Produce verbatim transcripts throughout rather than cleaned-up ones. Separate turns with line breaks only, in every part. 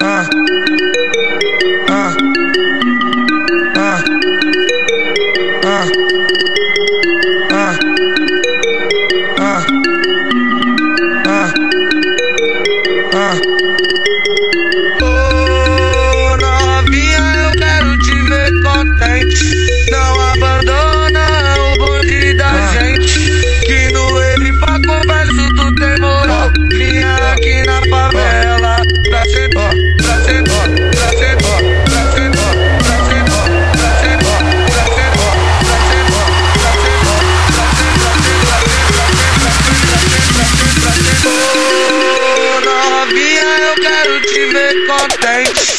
ah, ah, ah, ah, ah, ah, ah, ah. Ô novinha, eu quero te ver contente. Não abandona o bonde da ah. gente, que no ele pra conversa tu tem moral. Vinha aqui na favela pra ser ó, pra ser ó, pra ser ó, pra ser ó, pra ser ó, pra ser ó, pra ser ó, pra ser ó, pra ser ó, pra ser ó, pra ser ó. Ô novinha, eu quero te ver contente.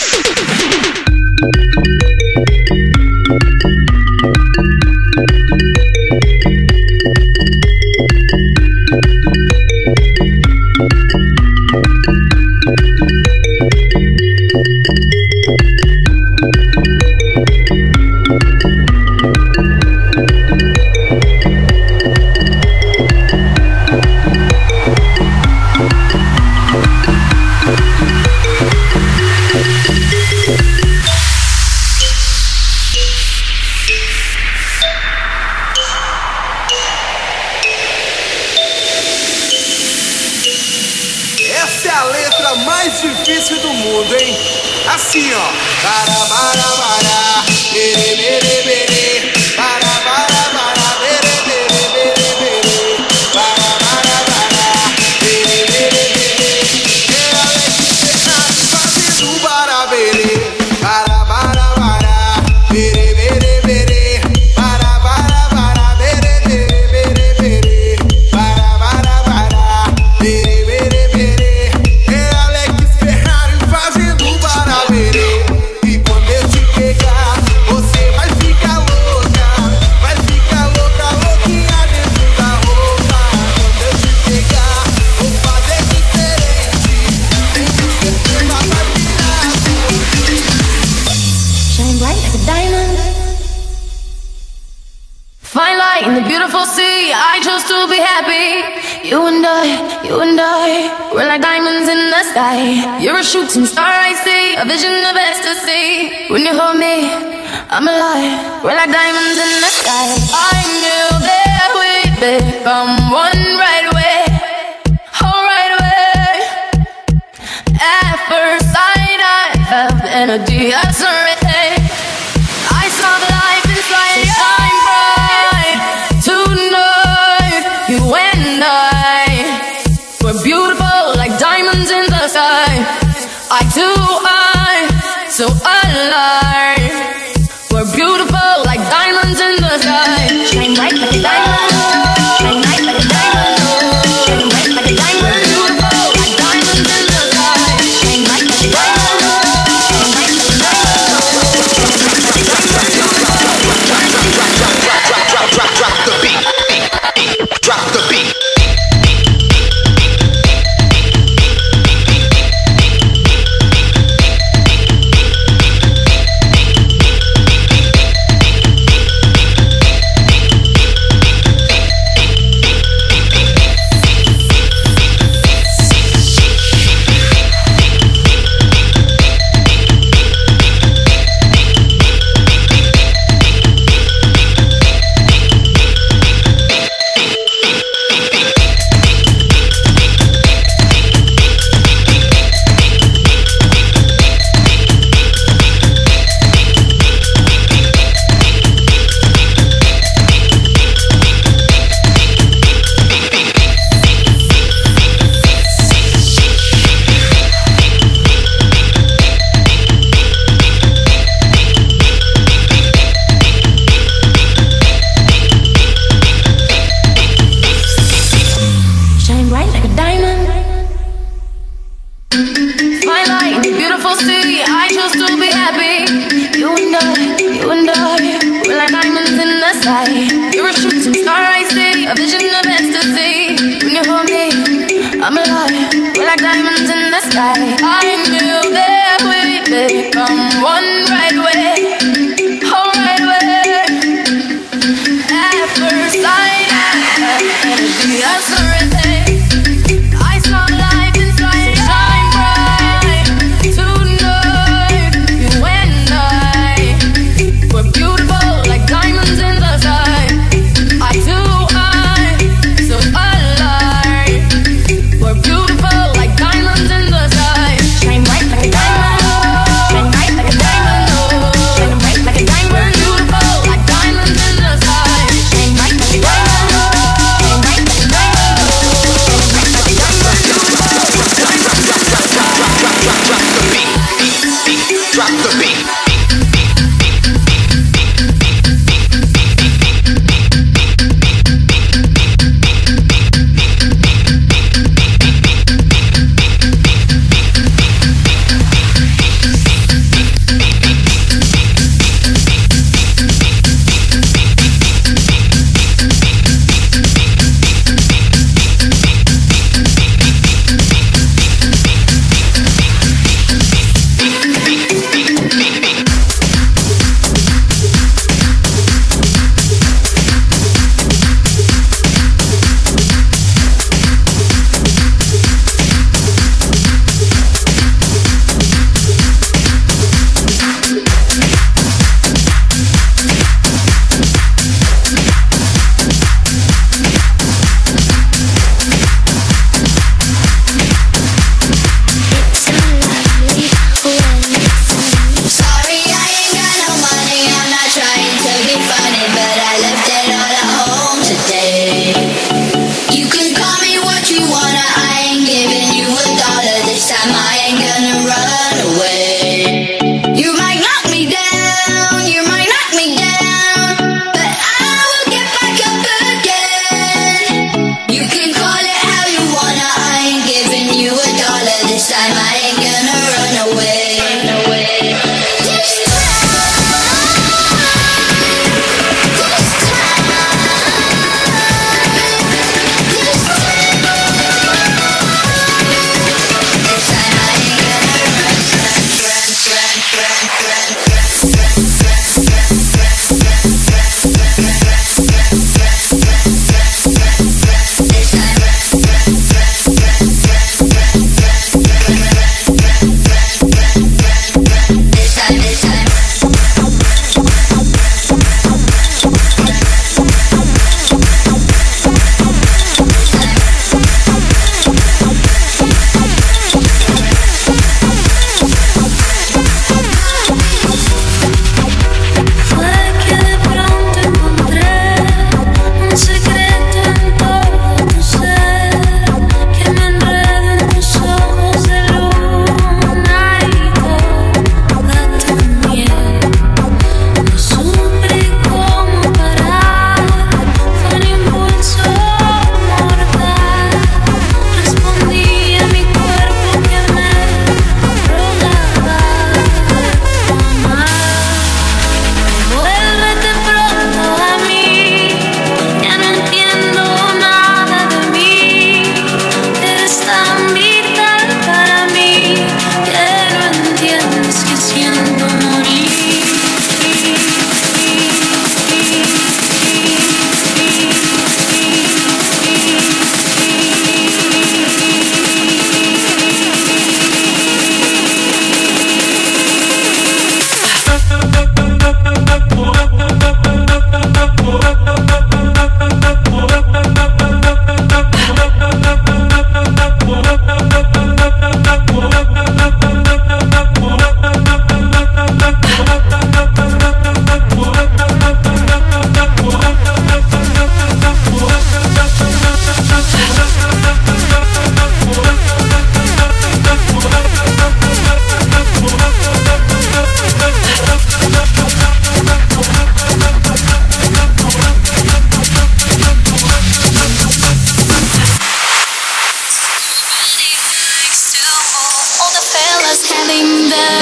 Essa é a letra mais difícil do mundo, hein? Assim, ó. Bara, bara, bara, bere, bere, bere. Bara, bara, bara, bere, bere, bere, bere. Bara, bara, bara, bere, bere, bere. É Alex Fernandes fazendo bara, bere. Bara, bara, bara, bere, bere, bere. Bara, bara, bara, bere, bere, bere, bere. Bara, bara, bara, bere, bere, bere. E quando eu te pegar, você vai ficar louca. Vai ficar louca, louquinha dentro da roupa. Quando eu te pegar, vou fazer diferente. Tem certeza vai virar.
Shine bright like a diamond. Fine light in the beautiful sea. I chose to be happy. You and I, you and I, we're like diamonds in the sky. You're a shooting star I see, a vision of ecstasy. When you hold me, I'm alive. We're like diamonds in the sky. I knew that we'd become one right away. Oh, right away. At first sight, I felt the energy of serenity. I saw the life inside you. Shine bright tonight, you and I. We're beautiful like diamonds in the sky. Eye to eye, so alive. We're beautiful like diamonds in the sky. Shine bright like a diamond. Shine bright like a diamond. Shine bright like a diamond. Beautiful like diamonds in the sky. Shine bright like a diamond. Shine bright like a diamond.
Drop, drop, drop, drop the beat, beat, drop the beat.
You're a shooting star I see, a vision of ecstasy. When you hold me, I'm alive. We're like diamonds in the sky. I knew that we'd become one right away. Oh, right away. At first sight, I felt energy of serenity. I saw life inside. Shine bright tonight.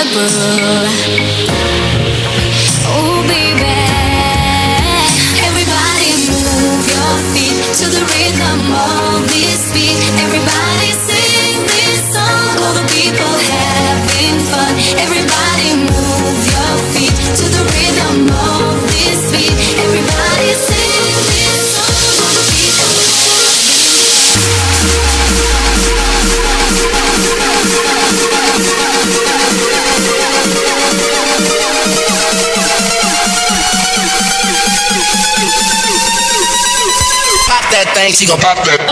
unforgettable. Oh baby, everybody move your feet to the rhythm of this beat. Everybody sing this song, all the people having fun. Everybody move your feet to the rhythm of this beat. Everybody sing this song, all the people having
Pop that thing, she gon' pop that.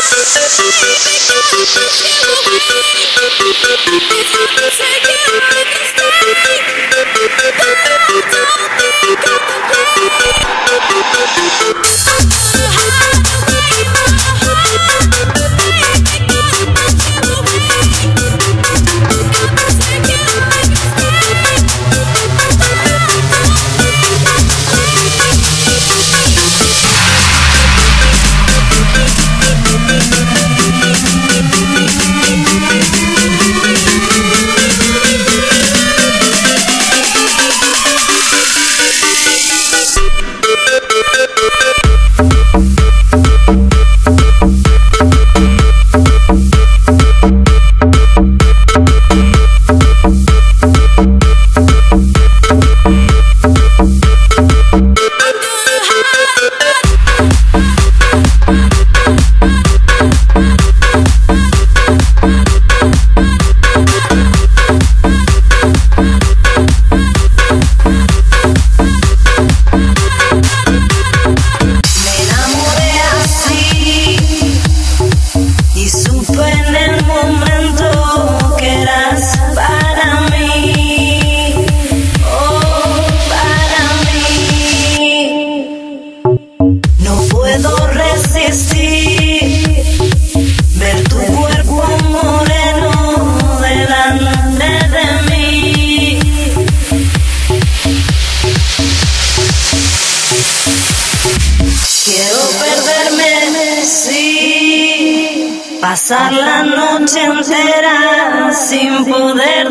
Pasar la noche entera sin poder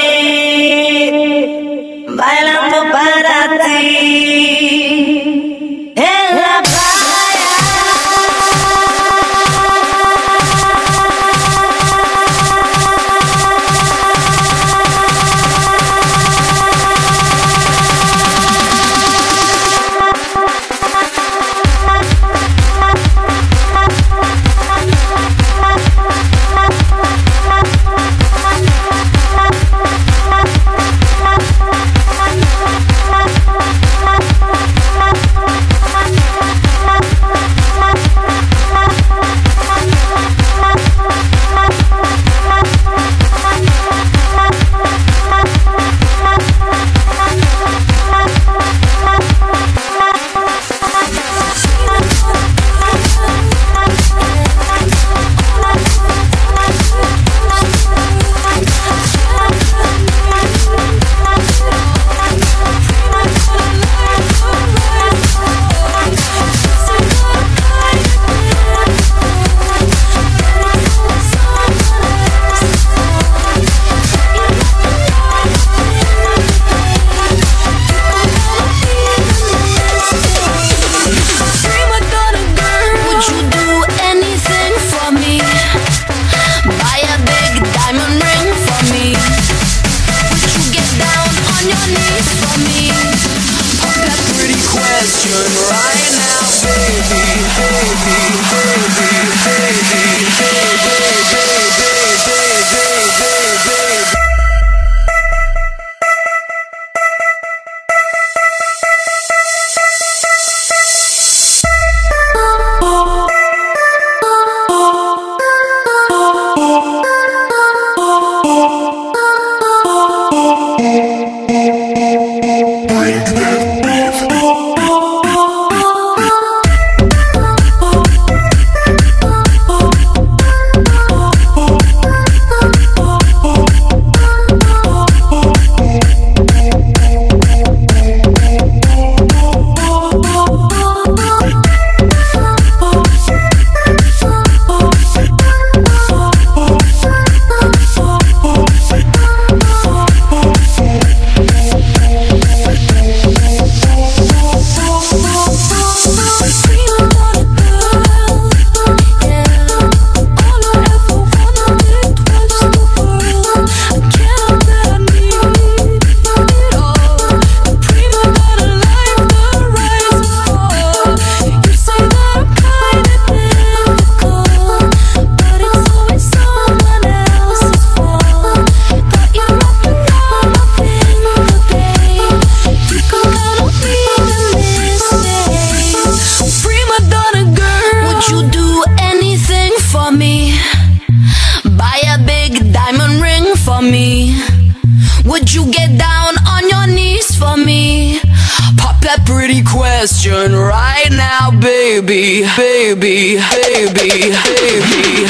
dormir, bailando para ti en la
baby, baby, baby, baby,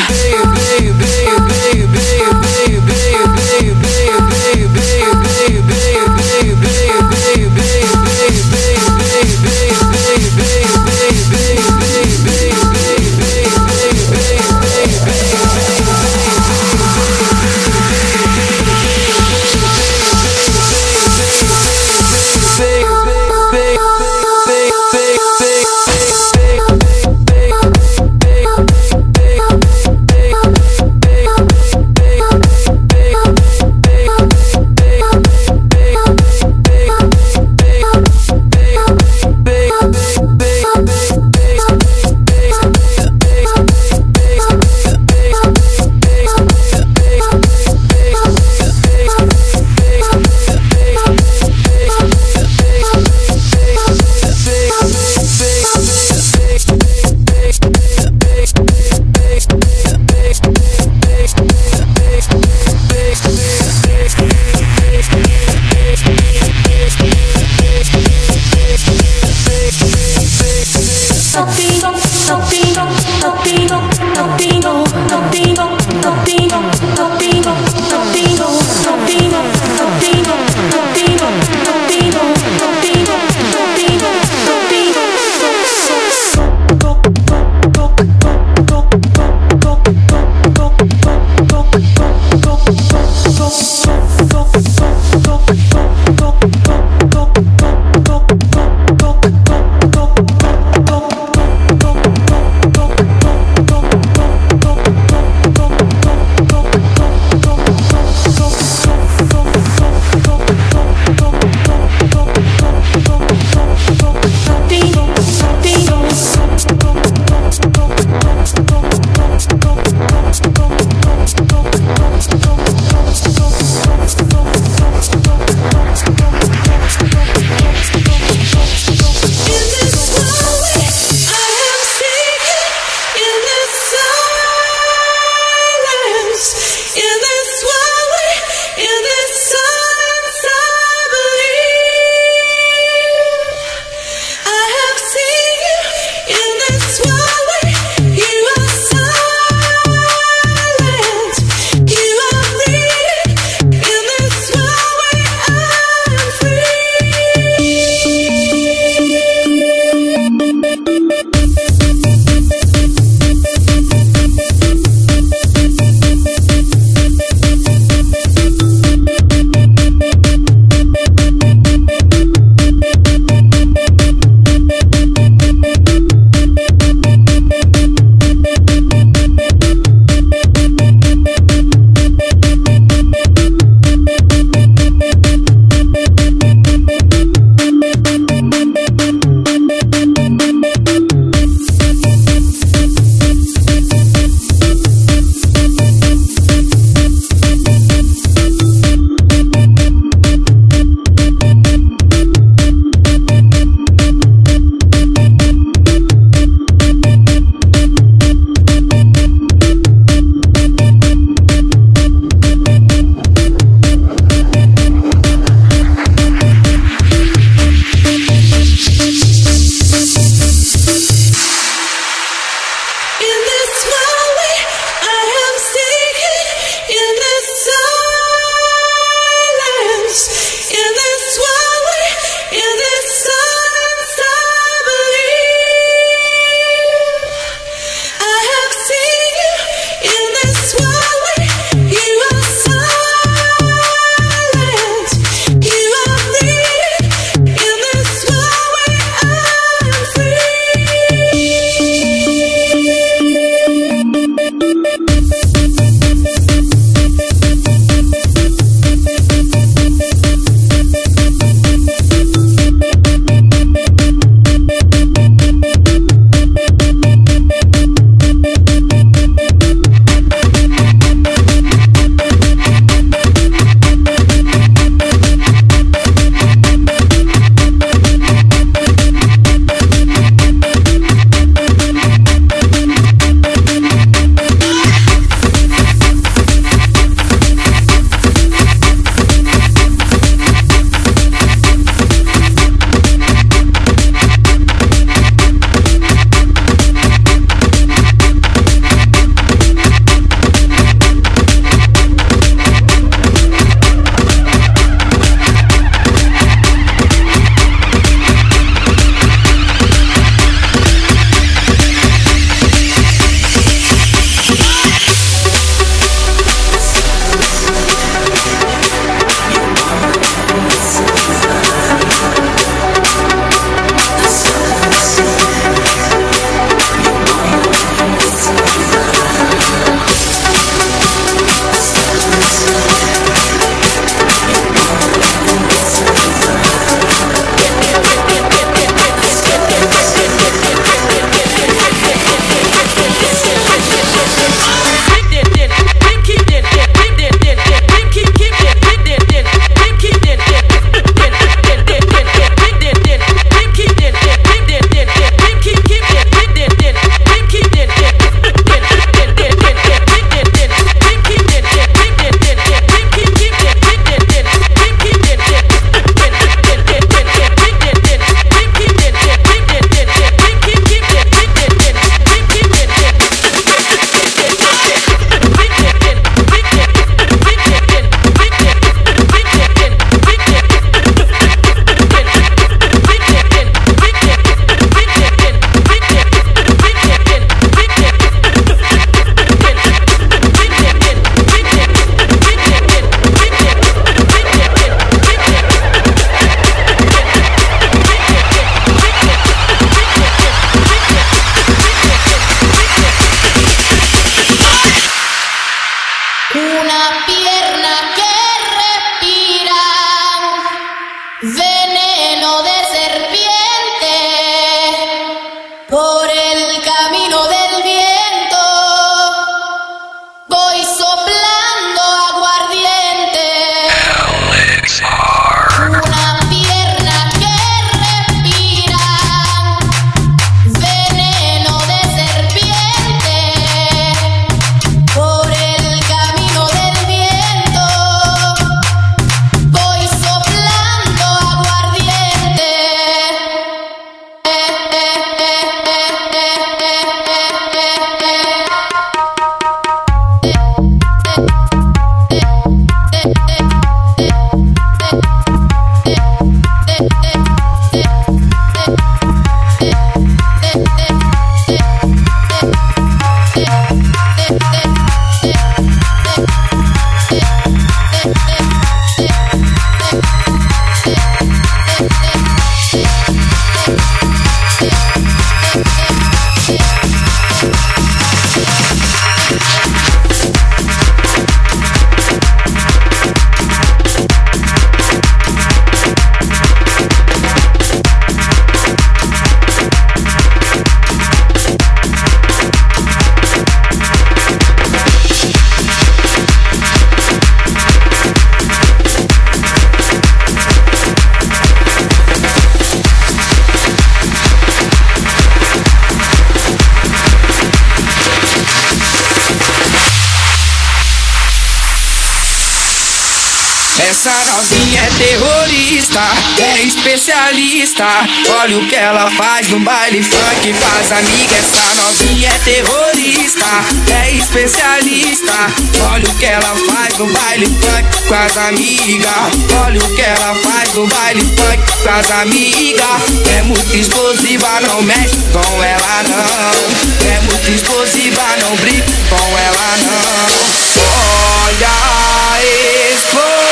Essa novinha é terrorista, é especialista. Olha o que ela faz no baile funk com as amigas. Essa novinha é terrorista, é especialista. Olha o que ela faz no baile funk com as amigas. Olha o que ela faz no baile funk com as amigas. É muito explosiva, não mexe com ela não. É muito explosiva, não brinca com ela não. Olha a explosão.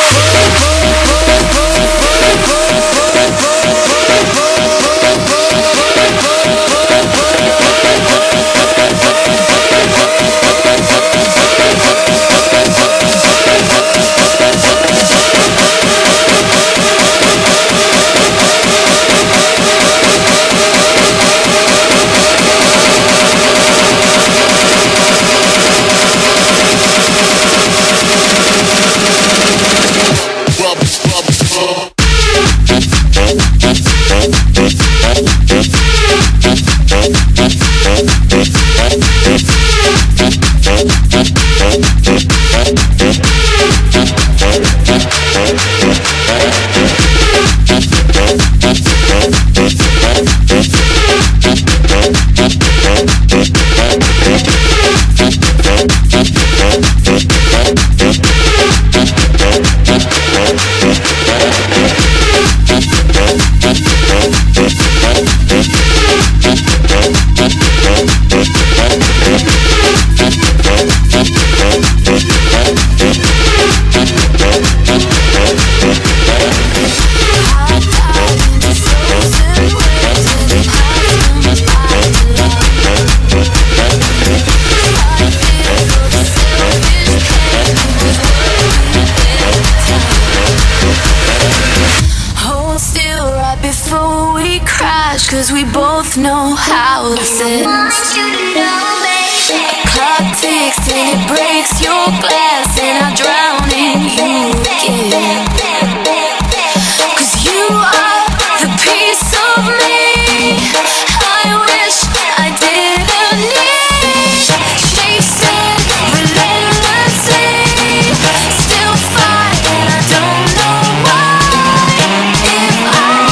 Cause we both know how this is. Clock ticks till it breaks your glass, and I drown in you again. Cause you are the piece of me I wish I didn't need. Chasing relentlessly, still fight, and I don't know why. If I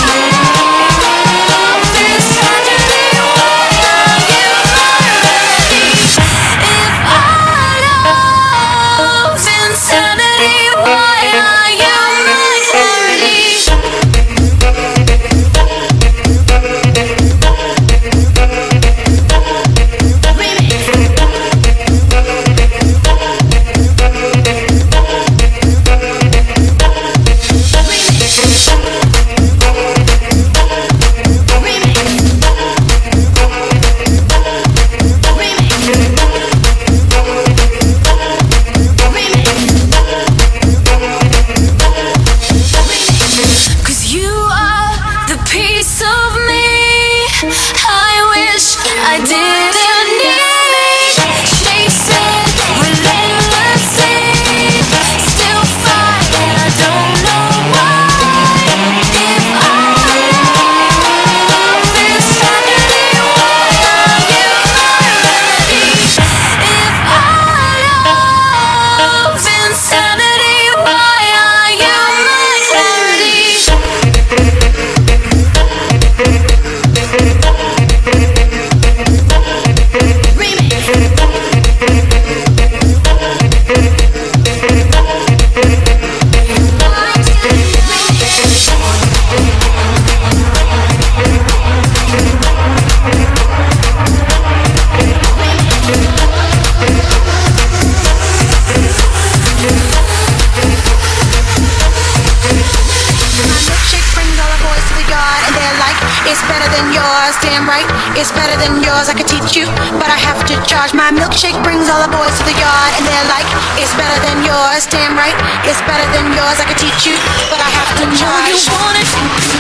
it's better than yours, I could teach you, but I have to charge. My milkshake brings all the boys to the yard, and they're like, it's better than yours, damn right. It's better than yours, I could teach you, but I have to charge. You want it,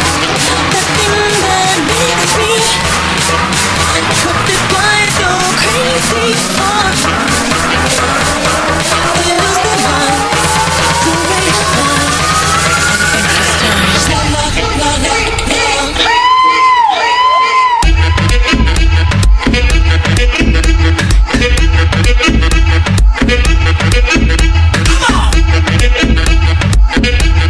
the thing that makes me put this blind go crazy for. We lose the mind, the way you find, and it's time. La la la la la. Come on!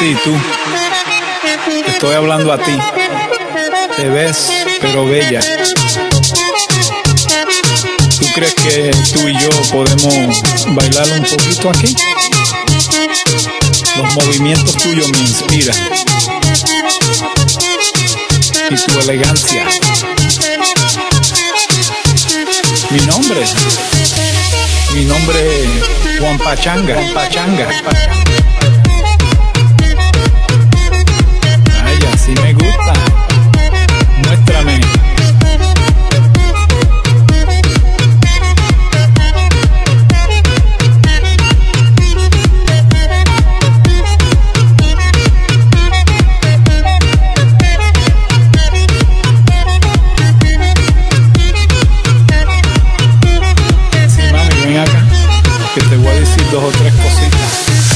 Sí, tú. Te estoy hablando a ti. Te ves, pero bella. ¿Tú crees que tú y yo podemos bailar un poquito aquí? Los movimientos tuyos me inspiran. Y tu elegancia. Mi nombre. Mi nombre es Juan Pachanga. Juan Pachanga. Ay, así me gusta. Muéstrame. Que te voy a decir dos o tres cositas.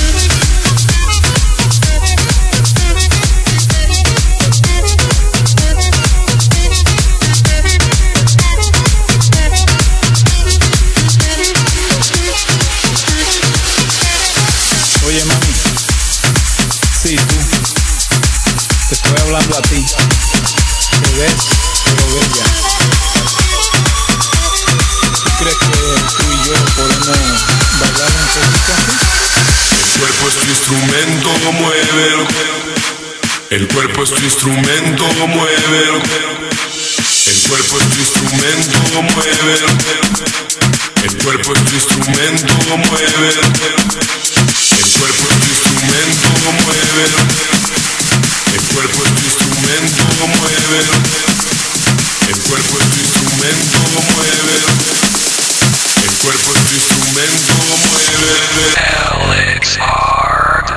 Oye, mami, sí, tú, te estoy hablando a ti. Te ves, pero bella. ¿Tú crees que tú y yo podemos bailar un poquito así?
El cuerpo es tu instrumento, muévelo. El cuerpo es tu instrumento, muévelo. El cuerpo es tu instrumento, muévelo. El cuerpo es tu instrumento, muévelo. El cuerpo es tu instrumento, muévelo. El cuerpo es tu instrumento, muévelo. El cuerpo es tu instrumento, muévelo. El cuerpo es tu instrumento, muévelo.
Alex Hard.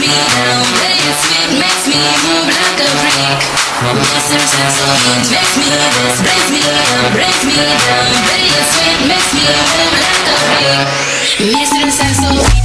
me down, play it sweet, makes me move like a freak. Mister Saxo Beat makes me this, breaks me down, breaks me down, play it sweet, makes me move like a freak. Mister Saxo Beat.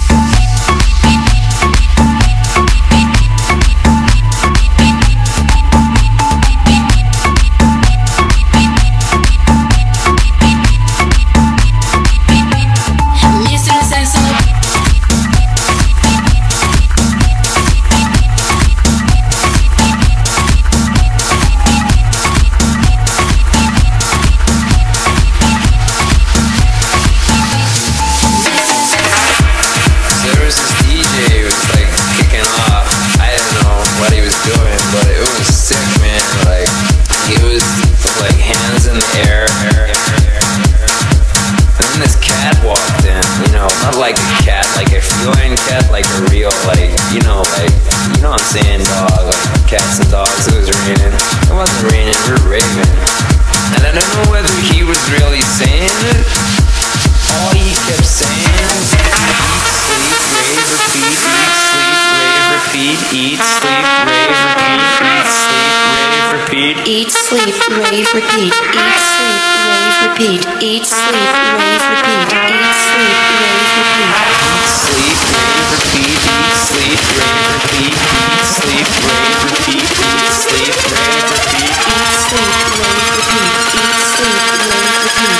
Eat, sleep, rave, repeat. Eat, sleep, rave, repeat. Eat, sleep, rave, repeat. Eat, sleep, rave, repeat.
Eat, sleep, rave, repeat. Eat, sleep, rave, repeat. Eat, sleep, rave, repeat. Eat, sleep, rave, repeat.
Eat, sleep, rave, repeat. Eat, sleep, rave, repeat.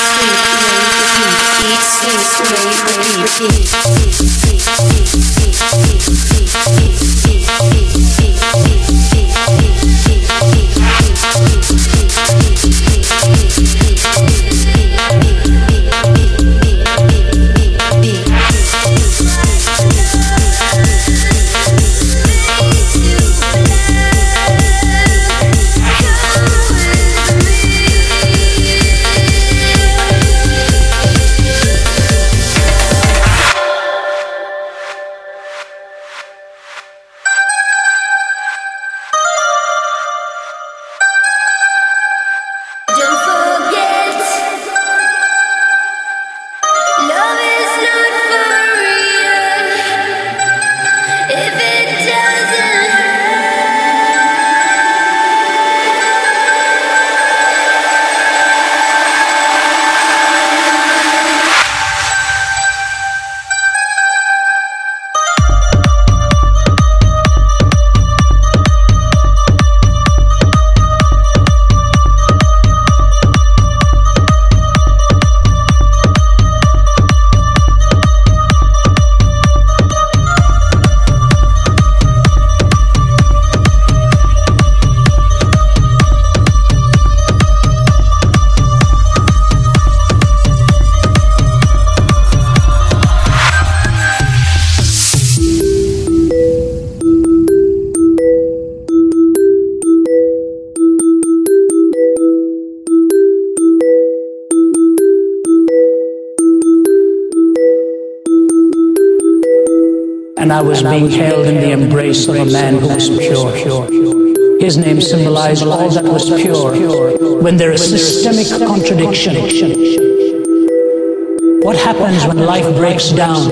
Eat, sleep, rave, repeat. Eat, sleep,
And I was being held in the embrace of a man who was pure. His name symbolized all that was pure. When there is systemic contradiction, what happens when life breaks down?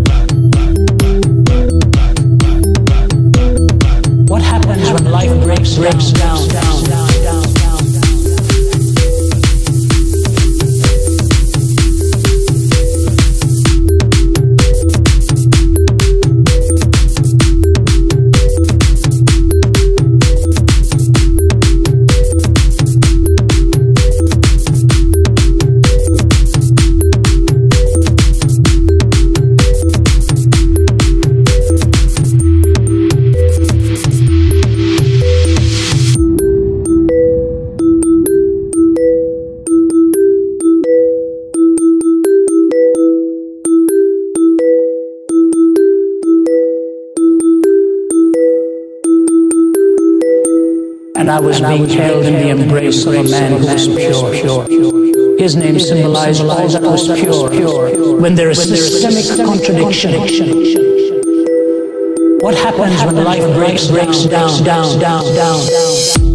Life breaks and I was being held in the embrace of a man who was pure. His name symbolized all that was pure. When there is systemic contradiction, what happens when life breaks, breaks down, down, down, down, down?